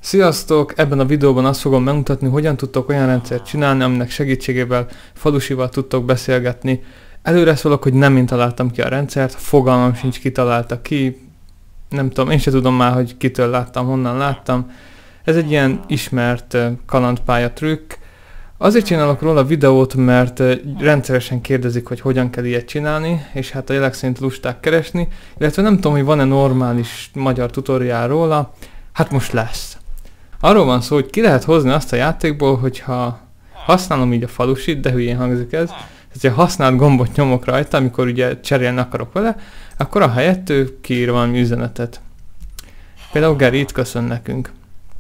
Sziasztok! Ebben a videóban azt fogom megmutatni, hogyan tudtok olyan rendszert csinálni, aminek segítségével falusival tudtok beszélgetni. Előre szólok, hogy nem én találtam ki a rendszert, fogalmam sincs, ki találta ki. Nem tudom, én sem tudom már, hogy kitől láttam, honnan láttam. Ez egy ilyen ismert kalandpálya trükk. Azért csinálok róla videót, mert rendszeresen kérdezik, hogy hogyan kell ilyet csinálni, és hát a jelek szerint lusták keresni, illetve nem tudom, hogy van-e normális magyar tutoriál róla. Hát most lesz. Arról van szó, hogy ki lehet hozni azt a játékból, hogyha használom így a falusit, de hülyén hangzik ez, hogyha használt gombot nyomok rajta, amikor ugye cserélni akarok vele, akkor ahelyett ő kiír valami üzenetet. Például Geri itt köszön nekünk.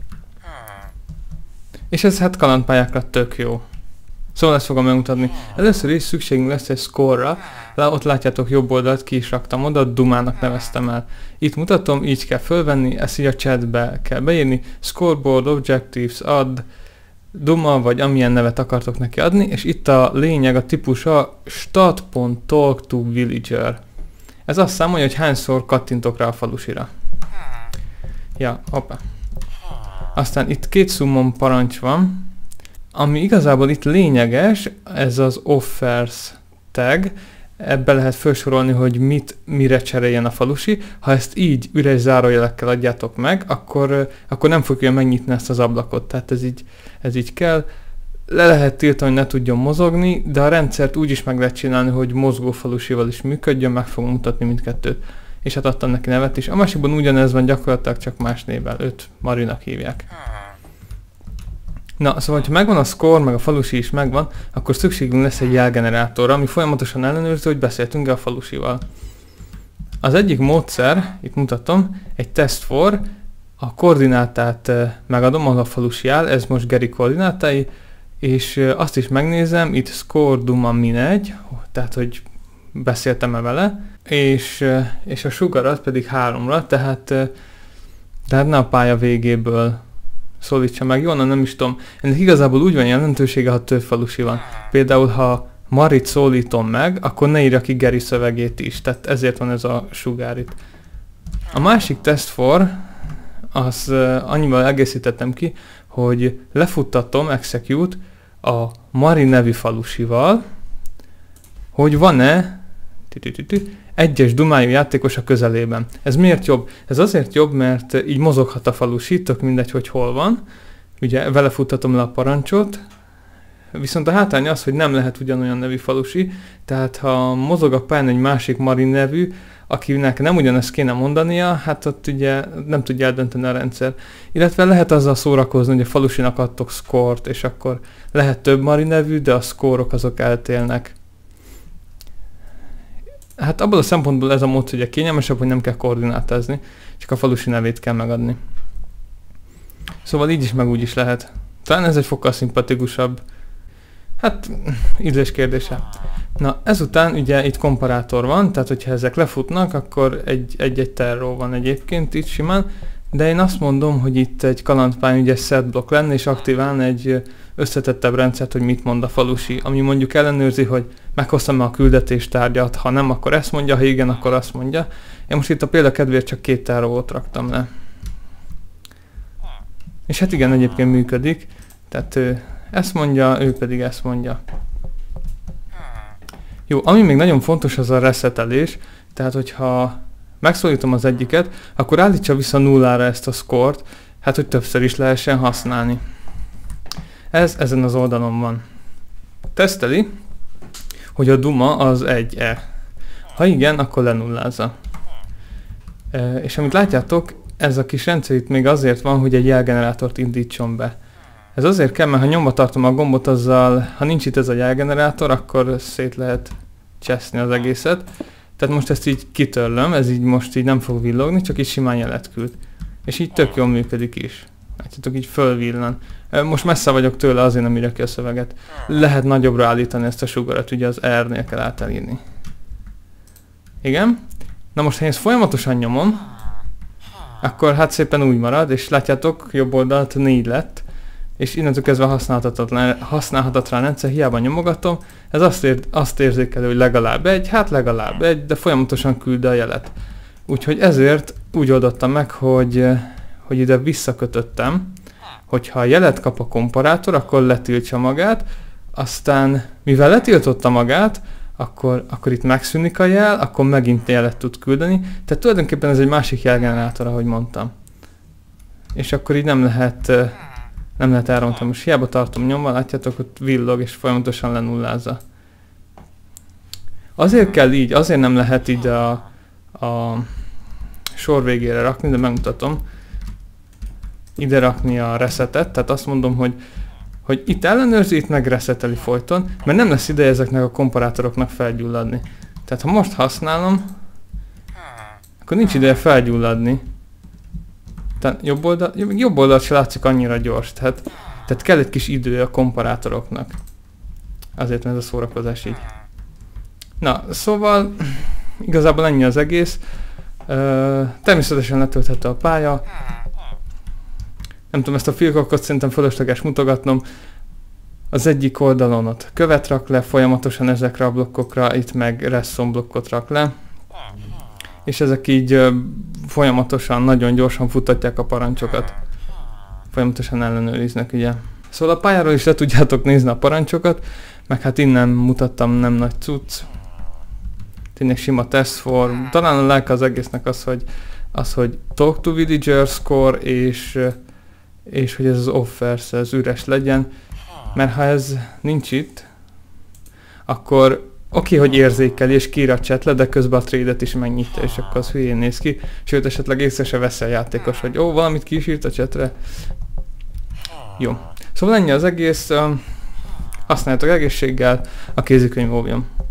És ez hát kalandpályákra tök jó. Szóval ezt fogom megmutatni. Először is szükségünk lesz egy score-ra, ott látjátok jobb oldalt, ki is raktam oda, Dumának neveztem el. Itt mutatom, így kell fölvenni, ezt így a chatbe kell beírni, scoreboard, objectives, add, Duma, vagy amilyen nevet akartok neki adni, és itt a lényeg, a típusa stat.talk to villager. Ez azt számolja, hogy hányszor kattintok rá a falusira. Ja, hoppá. Aztán itt két summon parancs van, ami igazából itt lényeges, ez az offers tag, ebbe lehet felsorolni, hogy mire cseréljen a falusi. Ha ezt így üres zárójelekkel adjátok meg, akkor nem fogja megnyitni ezt az ablakot, tehát ez így kell. Le lehet tiltani, hogy ne tudjon mozogni, de a rendszert úgy is meg lehet csinálni, hogy mozgó falusival is működjön, meg fogom mutatni mindkettőt. És hát adtam neki nevet is. A másikban ugyanez van, gyakorlatilag csak más névvel, őt Marinak hívják. Na, szóval, ha megvan a score, meg a falusi is megvan, akkor szükségünk lesz egy jelgenerátorra, ami folyamatosan ellenőrzi, hogy beszéltünk-e a falusival. Az egyik módszer, itt mutatom, egy test for, a koordinátát megadom, ahol a falusi áll, ez most Geri koordinátái, és azt is megnézem, itt score duma min1, tehát hogy beszéltem-e vele, és a sugarat pedig 3-ra, tehát ne a pálya végéből szólítsa meg. Jó, nem is tudom. Ennek igazából úgy van jelentősége, ha több falusi van. Például, ha Marit szólítom meg, akkor ne írja ki Geri szövegét is. Tehát ezért van ez a sugár itt. A másik test for, az annyival egészítettem ki, hogy lefuttatom, execute, a Mari nevű falusival, hogy van-e egyes dumájú játékos a közelében. Ez miért jobb? Ez azért jobb, mert így mozoghat a falusi, tök mindegy, hogy hol van. Ugye vele futtatom le a parancsot, viszont a hátránya az, hogy nem lehet ugyanolyan nevű falusi, tehát ha mozog a pályán egy másik Mari nevű, akinek nem ugyanezt kéne mondania, hát ott ugye nem tudja eldönteni a rendszer. Illetve lehet azzal szórakozni, hogy a falusinak adtok score-t, és akkor lehet több Mari nevű, de a score-ok azok eltélnek. Hát abból a szempontból ez a módszer ugye kényelmesebb, hogy nem kell koordinátázni, csak a falusi nevét kell megadni. Szóval így is meg úgy is lehet. Talán ez egy fokkal szimpatikusabb. Hát, ízlés kérdése. Na, ezután ugye itt komparátor van, tehát hogyha ezek lefutnak, akkor egy terror van egyébként itt simán, de én azt mondom, hogy itt egy kalandpályán ugye set block lenne, és aktiválna egy összetettebb rendszert, hogy mit mond a falusi, ami mondjuk ellenőrzi, hogy meghoztam-e a küldetéstárgyat, ha nem, akkor ezt mondja, ha igen, akkor azt mondja. Én most itt a példa kedvéért csak 2 terrort raktam le. És hát igen, egyébként működik, tehát ő ezt mondja, ő pedig ezt mondja. Jó, ami még nagyon fontos, az a resetelés, tehát hogyha megszólítom az egyiket, akkor állítsa vissza 0-ra ezt a score-t, hát hogy többször is lehessen használni. Ez ezen az oldalon van. Teszteli, hogy a duma az 1-e. Ha igen, akkor lenullázza. És amit látjátok, ez a kis rendszer itt még azért van, hogy egy jelgenerátort indítson be. Ez azért kell, mert ha nyomva tartom a gombot, azzal, ha nincs itt ez a jelgenerátor, akkor szét lehet cseszni az egészet. Tehát most ezt így kitörlöm, ez így most így nem fog villogni, csak így simán jelet küld. És így tök jól működik is. Látjátok, így fölvillan. Most messze vagyok tőle, azért nem írja ki a szöveget. Lehet nagyobbra állítani ezt a sugarat, ugye az R-nél kell átelírni. Igen. Na most, ha én ezt folyamatosan nyomom, akkor hát szépen úgy marad, és látjátok, jobb oldalt 4 lett, és innentől kezdve használhatatlan rendszer, hiába nyomogatom, ez azt érzékelő, hogy legalább 1, hát legalább 1, de folyamatosan küld a jelet. Úgyhogy ezért úgy oldottam meg, hogy ide visszakötöttem hogyha jelet kap a komparátor, akkor letiltsa magát, aztán mivel letiltotta magát, akkor itt megszűnik a jel, akkor megint jelet tud küldeni. Tehát tulajdonképpen ez egy másik jelgenerátor, ahogy mondtam. És akkor így nem lehet elrontani. Most hiába tartom nyomva, látjátok, ott villog és folyamatosan lenullázza. Azért kell így, azért nem lehet így a sor végére rakni, de megmutatom. Ide rakni a resetet, tehát azt mondom, hogy itt ellenőrzi, itt meg reseteli folyton, mert nem lesz ideje ezeknek a komparátoroknak felgyulladni. Tehát ha most használom, akkor nincs ideje felgyulladni. Tehát jobb oldalt se látszik annyira gyors, tehát kell egy kis idő a komparátoroknak. Azért van ez a szórakozás így. Na, szóval igazából ennyi az egész. Természetesen letölthető a pálya. Nem tudom, ezt a filkokat szerintem fölösleges mutogatnom. Az egyik oldalon ott követ rak le, folyamatosan ezekre a blokkokra, itt meg redstone blokkot rak le. És ezek így folyamatosan, nagyon gyorsan futtatják a parancsokat. Folyamatosan ellenőriznek, ugye. Szóval a pályáról is le tudjátok nézni a parancsokat, meg hát innen mutattam, nem nagy cucc. Tényleg sima test form. Talán a lelke az egésznek az, hogy talk to villager score, és hogy ez az offers, ez üres legyen. Mert ha ez nincs itt, akkor oké, hogy érzékeli és kiír a csetle, de közben a trade-et is megnyitja, és akkor az hülyén néz ki. Sőt, esetleg észre se veszi a játékos, hogy valamit ki is írt a csetre. Jó. Szóval ennyi az egész. Használjátok egészséggel, a kézikönyv óvjon.